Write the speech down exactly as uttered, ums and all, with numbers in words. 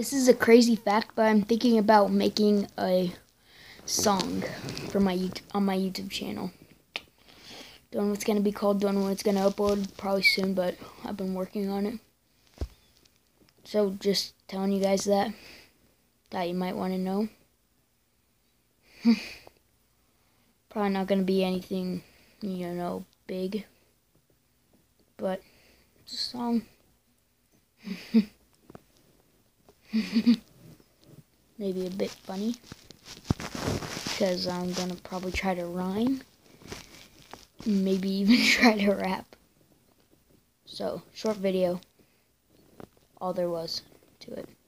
This is a crazy fact, but I'm thinking about making a song for my YouTube, on my YouTube channel. Don't know what it's gonna be called. Don't know when it's gonna upload. Probably soon, but I've been working on it. So just telling you guys that that you might want to know. Probably not gonna be anything, you know, big, but it's a song. Maybe a bit funny, because I'm gonna probably try to rhyme, maybe even try to rap. So, short video, all there was to it.